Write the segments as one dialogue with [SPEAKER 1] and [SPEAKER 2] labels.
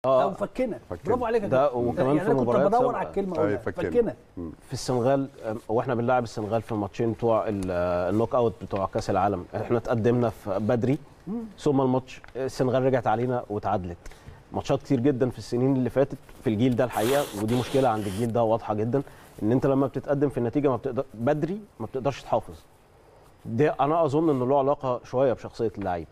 [SPEAKER 1] او فكنا. برافو عليك يا
[SPEAKER 2] ده وكمان
[SPEAKER 1] يعني
[SPEAKER 2] في مباريات
[SPEAKER 1] كنت بدور على الكلمه فكنا
[SPEAKER 2] في السنغال. واحنا بنلعب السنغال في الماتشين بتوع النوك اوت بتوع كاس العالم، احنا اتقدمنا في بدري ثم الماتش السنغال رجعت علينا وتعادلت. ماتشات كتير جدا في السنين اللي فاتت في الجيل ده الحقيقه، ودي مشكله عند الجيل ده واضحه جدا، ان انت لما بتتقدم في النتيجه ما بتقدر بدري ما بتقدرش تحافظ. ده انا اظن انه له علاقه شويه بشخصيه اللعيب.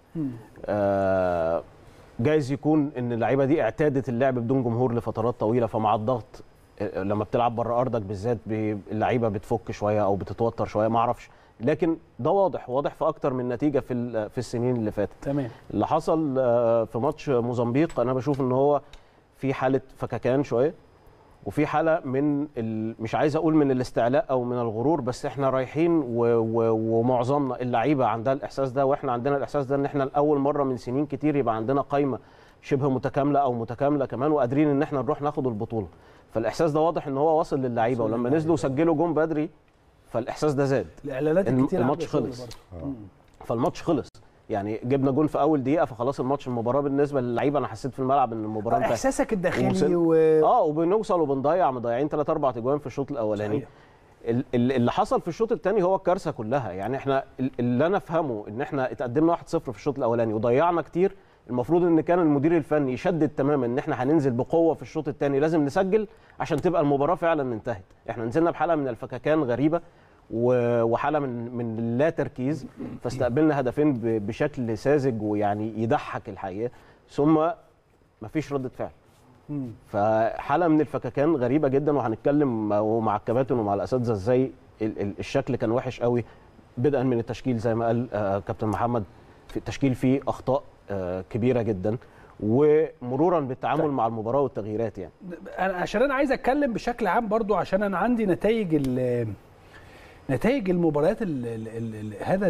[SPEAKER 2] جايز يكون ان اللعيبه دي اعتادت اللعب بدون جمهور لفترات طويله، فمع الضغط لما بتلعب بره ارضك بالذات اللعيبه بتفك شويه او بتتوتر شويه، ما اعرفش، لكن ده واضح في اكتر من نتيجه في السنين اللي فاتت.
[SPEAKER 1] تمام.
[SPEAKER 2] اللي حصل في ماتش موزمبيق انا بشوف ان هو في حاله فككان شويه، وفي حاله من مش عايز اقول من الاستعلاء او من الغرور، بس احنا رايحين ومعظمنا اللعيبه عندها الاحساس ده، واحنا عندنا الاحساس ده ان احنا لاول مره من سنين كتير يبقى عندنا قايمه شبه متكامله او متكامله كمان، وقادرين ان احنا نروح ناخد البطوله. فالاحساس ده واضح ان هو واصل للعيبه، ولما نزلوا وسجلوا جون بدري فالاحساس ده زاد.
[SPEAKER 1] الاعلانات الكتير
[SPEAKER 2] الماتش خلص. فالماتش خلص، يعني جبنا جون في اول دقيقه فخلاص الماتش. المباراه بالنسبه للعيبه انا حسيت في الملعب ان المباراه انتهت.
[SPEAKER 1] احساسك الداخلي
[SPEAKER 2] وبنوصل وبنضيع، مضيعين 3 4 اجوان في الشوط الاولاني. اللي حصل في الشوط الثاني هو الكارثه كلها. يعني احنا اللي انا افهمه ان احنا اتقدمنا 1-0 في الشوط الاولاني وضيعنا كتير. المفروض ان كان المدير الفني يشدد تماما ان احنا هننزل بقوه في الشوط الثاني، لازم نسجل عشان تبقى المباراه فعلا انتهت. احنا نزلنا بحاله من الفككان غريبه وحاله من اللا تركيز، فاستقبلنا هدفين بشكل ساذج ويعني يضحك الحقيقه، ثم مفيش رده فعل. فحاله من الفككان غريبه جدا، وهنتكلم مع الكباتن ومع الاساتذه ازاي الشكل كان وحش قوي، بدءا من التشكيل زي ما قال كابتن محمد، في التشكيل فيه اخطاء كبيره جدا، ومرورا بالتعامل مع المباراه والتغييرات. يعني
[SPEAKER 1] عشان انا عايز اتكلم بشكل عام برضو، عشان انا عندي نتائج المباريات هذا